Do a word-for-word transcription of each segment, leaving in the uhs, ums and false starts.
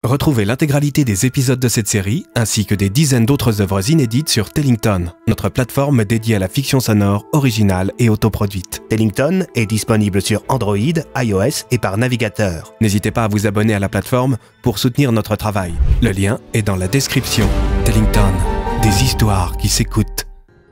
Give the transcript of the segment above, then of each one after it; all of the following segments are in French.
Retrouvez l'intégralité des épisodes de cette série, ainsi que des dizaines d'autres œuvres inédites sur Tellington, notre plateforme dédiée à la fiction sonore originale et autoproduite. Tellington est disponible sur Android, iOS et par navigateur. N'hésitez pas à vous abonner à la plateforme pour soutenir notre travail. Le lien est dans la description. Tellington, des histoires qui s'écoutent.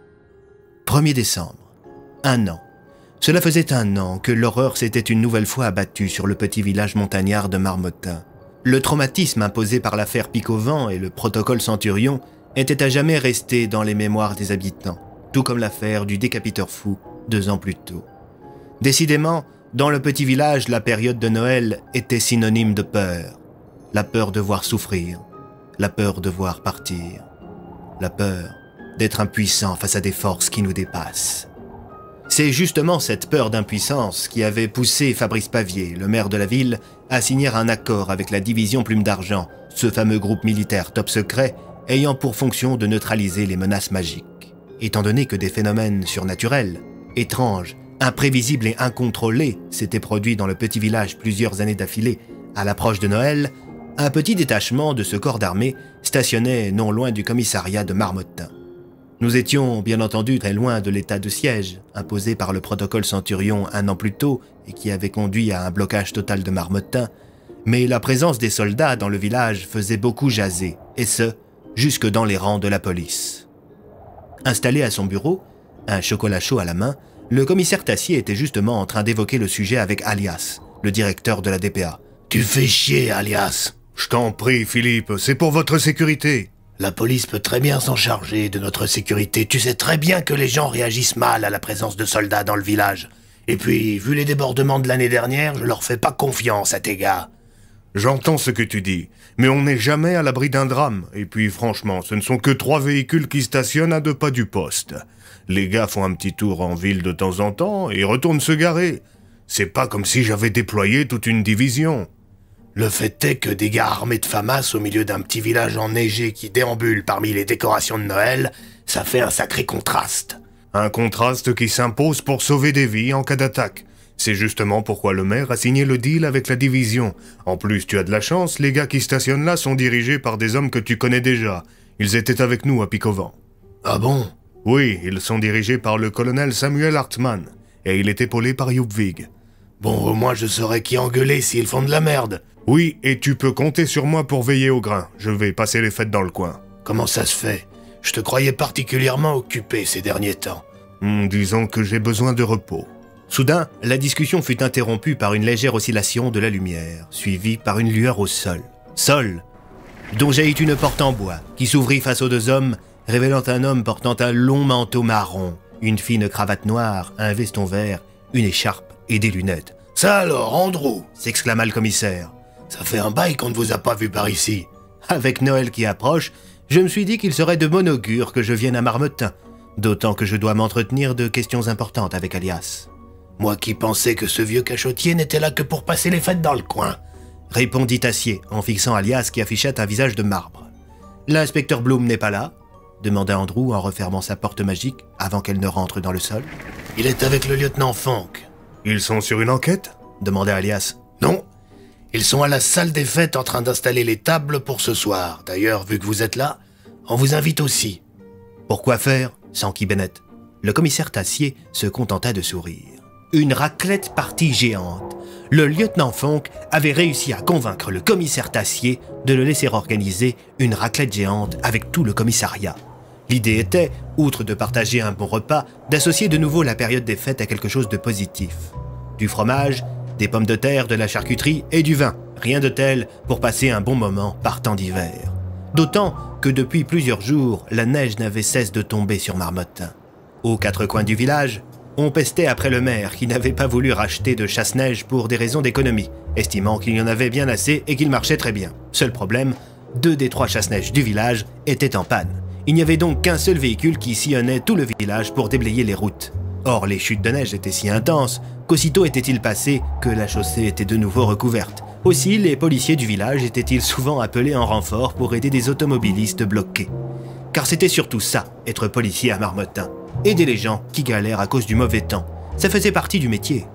premier décembre. Un an. Cela faisait un an que l'horreur s'était une nouvelle fois abattue sur le petit village montagnard de Marmottin. Le traumatisme imposé par l'affaire Pic-au-Vent et le protocole Centurion était à jamais resté dans les mémoires des habitants, tout comme l'affaire du décapiteur fou deux ans plus tôt. Décidément, dans le petit village, la période de Noël était synonyme de peur. La peur de voir souffrir, la peur de voir partir, la peur d'être impuissant face à des forces qui nous dépassent. C'est justement cette peur d'impuissance qui avait poussé Fabrice Pavier, le maire de la ville, à signer un accord avec la division Plume d'Argent, ce fameux groupe militaire top secret ayant pour fonction de neutraliser les menaces magiques. Étant donné que des phénomènes surnaturels, étranges, imprévisibles et incontrôlés s'étaient produits dans le petit village plusieurs années d'affilée à l'approche de Noël, un petit détachement de ce corps d'armée stationnait non loin du commissariat de Marmottin. Nous étions bien entendu très loin de l'état de siège imposé par le protocole Centurion un an plus tôt et qui avait conduit à un blocage total de Marmottin, mais la présence des soldats dans le village faisait beaucoup jaser, et ce, jusque dans les rangs de la police. Installé à son bureau, un chocolat chaud à la main, le commissaire Tassier était justement en train d'évoquer le sujet avec Alias, le directeur de la D P A. « Tu fais chier, Alias !»« Je t'en prie, Philippe, c'est pour votre sécurité !»« La police peut très bien s'en charger de notre sécurité. Tu sais très bien que les gens réagissent mal à la présence de soldats dans le village. Et puis, vu les débordements de l'année dernière, je leur fais pas confiance à tes gars. » J'entends ce que tu dis, mais on n'est jamais à l'abri d'un drame. Et puis, franchement, ce ne sont que trois véhicules qui stationnent à deux pas du poste. Les gars font un petit tour en ville de temps en temps et retournent se garer. C'est pas comme si j'avais déployé toute une division. Le fait est que des gars armés de FAMAS au milieu d'un petit village enneigé qui déambule parmi les décorations de Noël, ça fait un sacré contraste. Un contraste qui s'impose pour sauver des vies en cas d'attaque. C'est justement pourquoi le maire a signé le deal avec la division. En plus, tu as de la chance, les gars qui stationnent là sont dirigés par des hommes que tu connais déjà. Ils étaient avec nous à Pic-au-Vent. Ah bon? Oui, ils sont dirigés par le colonel Samuel Hartmann, et il est épaulé par Yupvig. Bon, au moins je saurais qui engueuler s'ils font de la merde. Oui, et tu peux compter sur moi pour veiller au grain. Je vais passer les fêtes dans le coin. Comment ça se fait? Je te croyais particulièrement occupé ces derniers temps. Hmm, disons que j'ai besoin de repos. Soudain, la discussion fut interrompue par une légère oscillation de la lumière, suivie par une lueur au sol. Sol, dont jaillit une porte en bois, qui s'ouvrit face aux deux hommes, révélant un homme portant un long manteau marron, une fine cravate noire, un veston vert, une écharpe et des lunettes. « Ça alors, Andrew !» s'exclama le commissaire. « Ça fait un bail qu'on ne vous a pas vu par ici. » Avec Noël qui approche, je me suis dit qu'il serait de bon augure que je vienne à Marmottin, d'autant que je dois m'entretenir de questions importantes avec Alias. « Moi qui pensais que ce vieux cachotier n'était là que pour passer les fêtes dans le coin. » répondit Tassier en fixant Alias qui affichait un visage de marbre. « L'inspecteur Bloom n'est pas là ?» demanda Andrew en refermant sa porte magique avant qu'elle ne rentre dans le sol. « Il est avec le lieutenant Fonck. »« Ils sont sur une enquête ?» demanda Alias. « Non. Ils sont à la salle des fêtes en train d'installer les tables pour ce soir. D'ailleurs, vu que vous êtes là, on vous invite aussi. » Pourquoi faire? S'enquit Bennett. Le commissaire Tassier se contenta de sourire. Une raclette partie géante. Le lieutenant Fonck avait réussi à convaincre le commissaire Tassier de le laisser organiser une raclette géante avec tout le commissariat. L'idée était, outre de partager un bon repas, d'associer de nouveau la période des fêtes à quelque chose de positif. Du fromage, des pommes de terre, de la charcuterie et du vin. Rien de tel pour passer un bon moment par temps d'hiver. D'autant que depuis plusieurs jours, la neige n'avait cesse de tomber sur Marmottin. Aux quatre coins du village, on pestait après le maire qui n'avait pas voulu racheter de chasse-neige pour des raisons d'économie, estimant qu'il y en avait bien assez et qu'il marchait très bien. Seul problème, deux des trois chasse-neige du village étaient en panne. Il n'y avait donc qu'un seul véhicule qui sillonnait tout le village pour déblayer les routes. Or, les chutes de neige étaient si intenses qu'aussitôt était-il passé que la chaussée était de nouveau recouverte. Aussi, les policiers du village étaient-ils souvent appelés en renfort pour aider des automobilistes bloqués. Car c'était surtout ça, être policier à Marmottin. Aider les gens qui galèrent à cause du mauvais temps. Ça faisait partie du métier.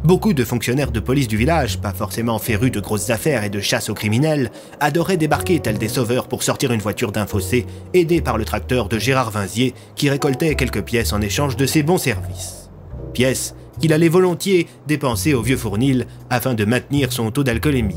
Beaucoup de fonctionnaires de police du village, pas forcément férus de grosses affaires et de chasse aux criminels, adoraient débarquer tels des sauveurs pour sortir une voiture d'un fossé, aidés par le tracteur de Gérard Vinzier, qui récoltait quelques pièces en échange de ses bons services. Pièces qu'il allait volontiers dépenser au vieux fournil afin de maintenir son taux d'alcoolémie.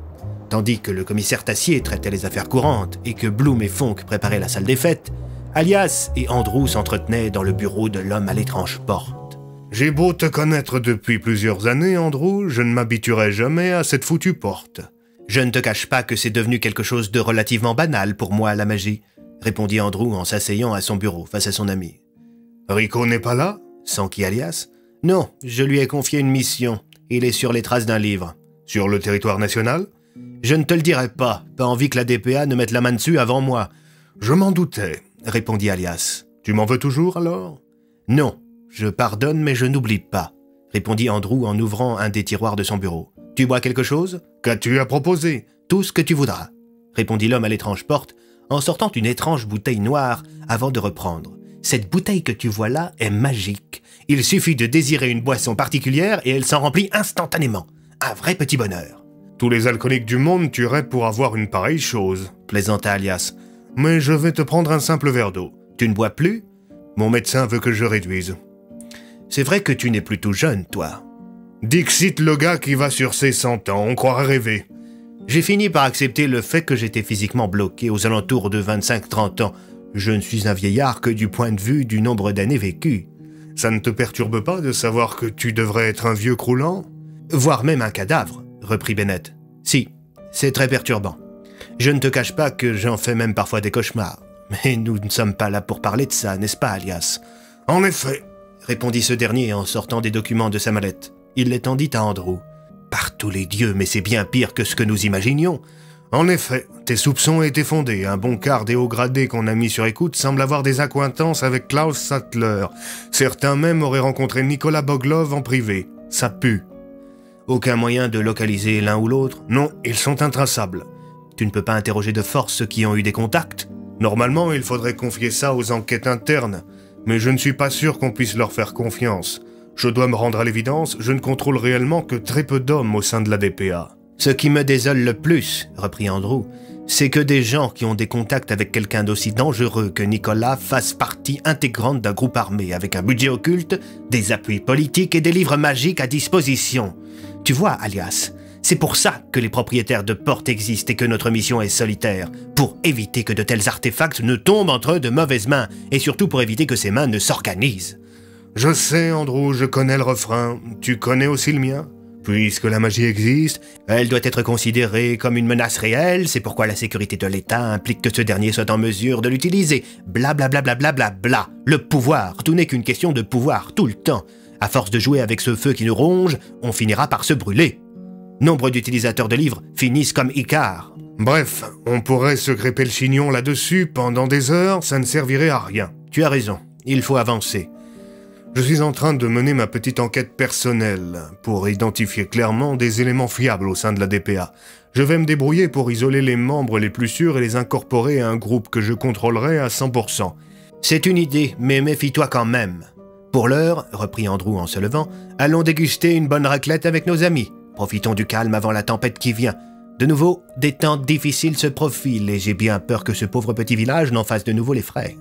Tandis que le commissaire Tassier traitait les affaires courantes et que Bloom et Fonck préparaient la salle des fêtes, Alias et Andrew s'entretenaient dans le bureau de l'homme à l'étrange porte. « J'ai beau te connaître depuis plusieurs années, Andrew, je ne m'habituerai jamais à cette foutue porte. »« Je ne te cache pas que c'est devenu quelque chose de relativement banal pour moi, la magie, » répondit Andrew en s'asseyant à son bureau face à son ami. « Rico n'est pas là ?» s'enquit Alias. « Non, je lui ai confié une mission. Il est sur les traces d'un livre. »« Sur le territoire national ?»« Je ne te le dirai pas. Pas envie que la D P A ne mette la main dessus avant moi. »« Je m'en doutais. » répondit Alias. « Tu m'en veux toujours, alors ?»« Non, je pardonne, mais je n'oublie pas, » répondit Andrew en ouvrant un des tiroirs de son bureau. « Tu bois quelque chose ?»« Qu'as-tu à proposer ?»« Tout ce que tu voudras, » répondit l'homme à l'étrange porte, en sortant une étrange bouteille noire avant de reprendre. « Cette bouteille que tu vois là est magique. Il suffit de désirer une boisson particulière et elle s'en remplit instantanément. Un vrai petit bonheur. »« Tous les alcooliques du monde tueraient pour avoir une pareille chose, » plaisanta Alias. « Mais je vais te prendre un simple verre d'eau. »« Tu ne bois plus ?»« Mon médecin veut que je réduise. »« C'est vrai que tu n'es plus tout jeune, toi. »« Dixit le gars qui va sur ses cent ans, on croirait rêver. » J'ai fini par accepter le fait que j'étais physiquement bloqué aux alentours de vingt-cinq à trente ans. Je ne suis un vieillard que du point de vue du nombre d'années vécues. Ça ne te perturbe pas de savoir que tu devrais être un vieux croulant ? Voire même un cadavre, reprit Bennett. Si, c'est très perturbant. Je ne te cache pas que j'en fais même parfois des cauchemars. Mais nous ne sommes pas là pour parler de ça, n'est-ce pas, Alias ? En effet, répondit ce dernier en sortant des documents de sa mallette. Il les tendit à Andrew. Par tous les dieux, mais c'est bien pire que ce que nous imaginions. En effet, tes soupçons étaient fondés. Un bon quart des hauts gradés qu'on a mis sur écoute semble avoir des accointances avec Klaus Sattler. Certains même auraient rencontré Nicolas Boglov en privé. Ça pue. Aucun moyen de localiser l'un ou l'autre ? Non, ils sont intraçables. Tu ne peux pas interroger de force ceux qui ont eu des contacts ? Normalement, il faudrait confier ça aux enquêtes internes. Mais je ne suis pas sûr qu'on puisse leur faire confiance. Je dois me rendre à l'évidence, je ne contrôle réellement que très peu d'hommes au sein de la D P A. Ce qui me désole le plus, reprit Andrew, c'est que des gens qui ont des contacts avec quelqu'un d'aussi dangereux que Nicolas fassent partie intégrante d'un groupe armé avec un budget occulte, des appuis politiques et des livres magiques à disposition. Tu vois, Alias, c'est pour ça que les propriétaires de portes existent et que notre mission est solitaire, pour éviter que de tels artefacts ne tombent entre de mauvaises mains, et surtout pour éviter que ces mains ne s'organisent. Je sais, Andrew, je connais le refrain. Tu connais aussi le mien ? Puisque la magie existe, elle doit être considérée comme une menace réelle, c'est pourquoi la sécurité de l'État implique que ce dernier soit en mesure de l'utiliser. Bla bla bla bla bla bla bla. Le pouvoir, tout n'est qu'une question de pouvoir, tout le temps. À force de jouer avec ce feu qui nous ronge, on finira par se brûler. Nombre d'utilisateurs de livres finissent comme Icare. Bref, on pourrait se crêper le chignon là-dessus pendant des heures, ça ne servirait à rien. Tu as raison, il faut avancer. Je suis en train de mener ma petite enquête personnelle pour identifier clairement des éléments fiables au sein de la D P A. Je vais me débrouiller pour isoler les membres les plus sûrs et les incorporer à un groupe que je contrôlerai à cent pour cent. C'est une idée, mais méfie-toi quand même. Pour l'heure, reprit Andrew en se levant, allons déguster une bonne raclette avec nos amis. Profitons du calme avant la tempête qui vient. De nouveau, des temps difficiles se profilent et j'ai bien peur que ce pauvre petit village n'en fasse de nouveau les frais.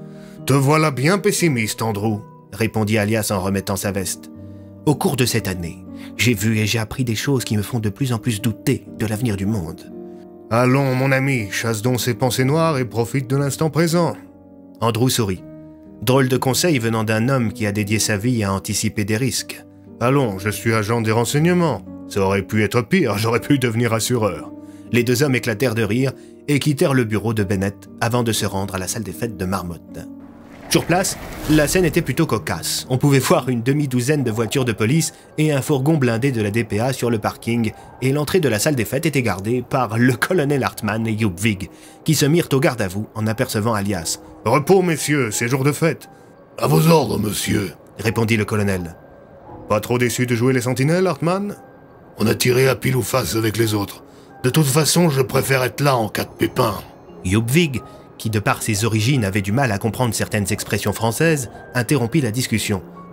Te voilà bien pessimiste, Andrew, répondit Alias en remettant sa veste. Au cours de cette année, j'ai vu et j'ai appris des choses qui me font de plus en plus douter de l'avenir du monde. Allons, mon ami, chasse donc ces pensées noires et profite de l'instant présent. Andrew sourit. Drôle de conseil venant d'un homme qui a dédié sa vie à anticiper des risques. Allons, je suis agent des renseignements. Ça aurait pu être pire, j'aurais pu devenir assureur. Les deux hommes éclatèrent de rire et quittèrent le bureau de Bennett avant de se rendre à la salle des fêtes de Marmotte. Sur place, la scène était plutôt cocasse. On pouvait voir une demi-douzaine de voitures de police et un fourgon blindé de la D P A sur le parking, et l'entrée de la salle des fêtes était gardée par le colonel Hartmann et Yupvig, qui se mirent au garde à vous en apercevant Alias. « Repos, messieurs, c'est jour de fête. »« À vos ordres, monsieur, » répondit le colonel. « Pas trop déçu de jouer les sentinelles, Hartmann ?»« On a tiré à pile ou face avec les autres. De toute façon, je préfère être là en cas de pépin. » Yupvig, qui de par ses origines avait du mal à comprendre certaines expressions françaises, interrompit la discussion.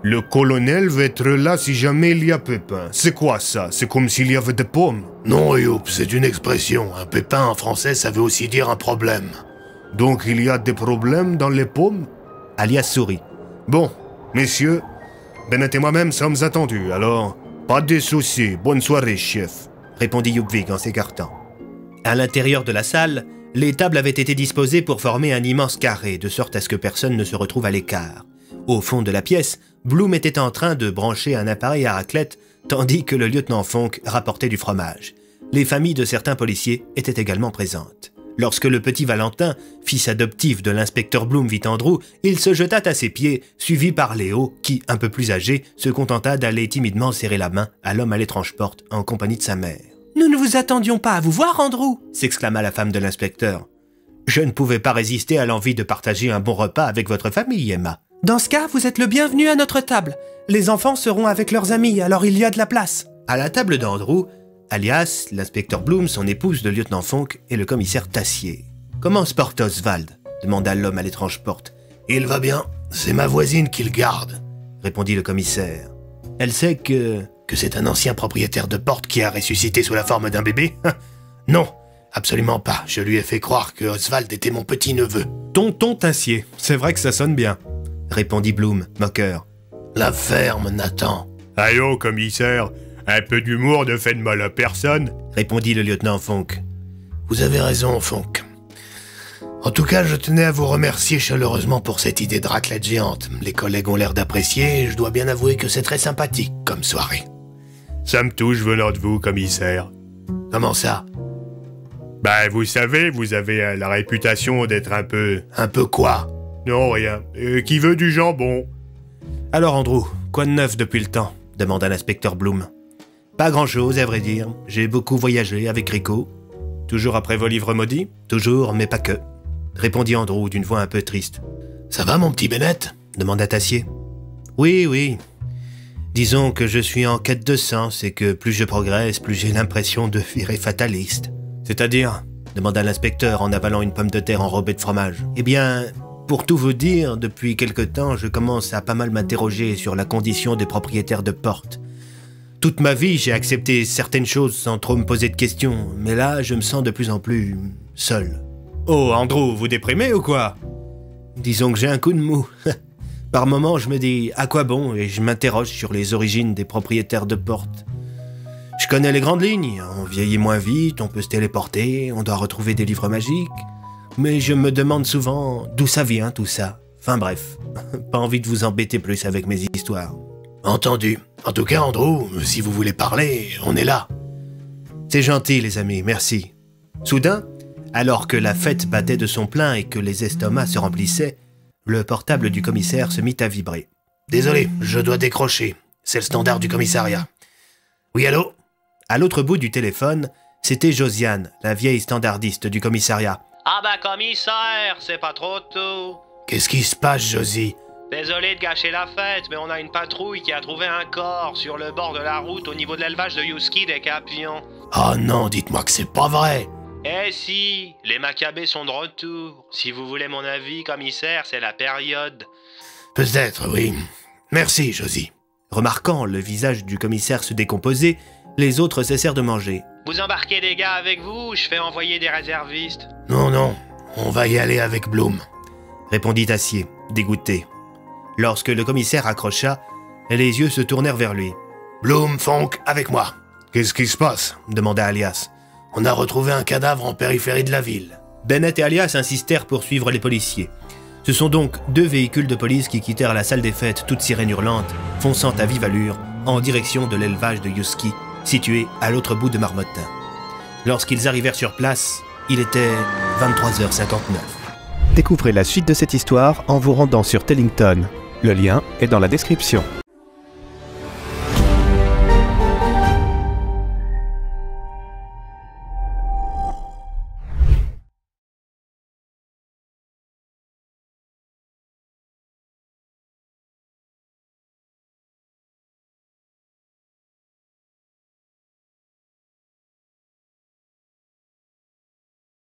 Le colonel va être là si jamais il y a pépin. C'est quoi ça? C'est comme s'il y avait des pommes? Non, Youp, c'est une expression. Un pépin en français, ça veut aussi dire un problème. Donc il y a des problèmes dans les pommes? Alias sourit. Bon, messieurs, Bennett et moi-même sommes attendus, alors pas de soucis. Bonne soirée, chef, répondit Yupvig en s'écartant. À l'intérieur de la salle, les tables avaient été disposées pour former un immense carré, de sorte à ce que personne ne se retrouve à l'écart. Au fond de la pièce, Bloom était en train de brancher un appareil à raclette, tandis que le lieutenant Fonk rapportait du fromage. Les familles de certains policiers étaient également présentes. Lorsque le petit Valentin, fils adoptif de l'inspecteur Bloom, vit Andrew, il se jeta à ses pieds, suivi par Léo, qui, un peu plus âgé, se contenta d'aller timidement serrer la main à l'homme à l'étrange porte en compagnie de sa mère. « Nous ne vous attendions pas à vous voir, Andrew !» s'exclama la femme de l'inspecteur. « Je ne pouvais pas résister à l'envie de partager un bon repas avec votre famille, Emma. »« Dans ce cas, vous êtes le bienvenu à notre table. Les enfants seront avec leurs amis, alors il y a de la place. » À la table d'Andrew, alias l'inspecteur Bloom, son épouse, le lieutenant Fonk et le commissaire Tassier. « Comment se porte Oswald ?» demanda l'homme à l'étrange porte. « Il va bien. C'est ma voisine qui le garde. » répondit le commissaire. « Elle sait que... » Que c'est un ancien propriétaire de porte qui a ressuscité sous la forme d'un bébé? Non, absolument pas. Je lui ai fait croire que Oswald était mon petit-neveu. « Tonton Tassier, c'est vrai que ça sonne bien. » répondit Bloom, moqueur. « La ferme, Nathan. »« Allô, commissaire, un peu d'humour ne fait de mal à personne. » répondit le lieutenant Fonk. « Vous avez raison, Fonk. En tout cas, je tenais à vous remercier chaleureusement pour cette idée de raclette géante. Les collègues ont l'air d'apprécier et je dois bien avouer que c'est très sympathique comme soirée. » Ça me touche venant de vous, commissaire. Comment ça? Ben, vous savez, vous avez euh, la réputation d'être un peu... Un peu quoi? Non, rien. Euh, qui veut du jambon? Alors, Andrew, quoi de neuf depuis le temps? Demanda l'inspecteur Bloom. Pas grand-chose, à vrai dire. J'ai beaucoup voyagé avec Rico. Toujours après vos livres maudits? Toujours, mais pas que. Répondit Andrew d'une voix un peu triste. Ça va, mon petit Bennett? Demanda Tassier. Oui, oui. Disons que je suis en quête de sens et que plus je progresse, plus j'ai l'impression de virer fataliste. C'est-à-dire? Demanda l'inspecteur en avalant une pomme de terre enrobée de fromage. Eh bien, pour tout vous dire, depuis quelque temps, je commence à pas mal m'interroger sur la condition des propriétaires de porte. Toute ma vie, j'ai accepté certaines choses sans trop me poser de questions, mais là, je me sens de plus en plus seul. Oh, Andrew, vous déprimez ou quoi? Disons que j'ai un coup de mou. Par moments, je me dis à quoi bon et je m'interroge sur les origines des propriétaires de porte. Je connais les grandes lignes, on vieillit moins vite, on peut se téléporter, on doit retrouver des livres magiques, mais je me demande souvent d'où ça vient tout ça. Enfin bref, pas envie de vous embêter plus avec mes histoires. Entendu. En tout cas, Andrew, si vous voulez parler, on est là. C'est gentil, les amis, merci. Soudain, alors que la fête battait de son plein et que les estomacs se remplissaient, le portable du commissaire se mit à vibrer. Désolé, je dois décrocher. C'est le standard du commissariat. Oui, allô? À l'autre bout du téléphone, c'était Josiane, la vieille standardiste du commissariat. Ah bah commissaire, c'est pas trop tôt. Qu'est-ce qui se passe, Josie? Désolé de gâcher la fête, mais on a une patrouille qui a trouvé un corps sur le bord de la route au niveau de l'élevage de Yuski des Capions. Oh non, dites-moi que c'est pas vrai. Eh si, les Maccabées sont de retour. Si vous voulez mon avis, commissaire, c'est la période. Peut-être, oui. Merci, Josie. Remarquant le visage du commissaire se décomposer, les autres cessèrent de manger. Vous embarquez des gars avec vous ou je fais envoyer des réservistes? Non, non, on va y aller avec Bloom, répondit Tassier, dégoûté. Lorsque le commissaire accrocha, les yeux se tournèrent vers lui. Bloom, Fonk, avec moi. Qu'est-ce qui se passe? Demanda Alias. On a retrouvé un cadavre en périphérie de la ville. Bennett et Alias insistèrent pour suivre les policiers. Ce sont donc deux véhicules de police qui quittèrent la salle des fêtes, toutes sirènes hurlantes, fonçant à vive allure en direction de l'élevage de Yuski, situé à l'autre bout de Marmottin. Lorsqu'ils arrivèrent sur place, il était vingt-trois heures cinquante-neuf. Découvrez la suite de cette histoire en vous rendant sur Tellington. Le lien est dans la description.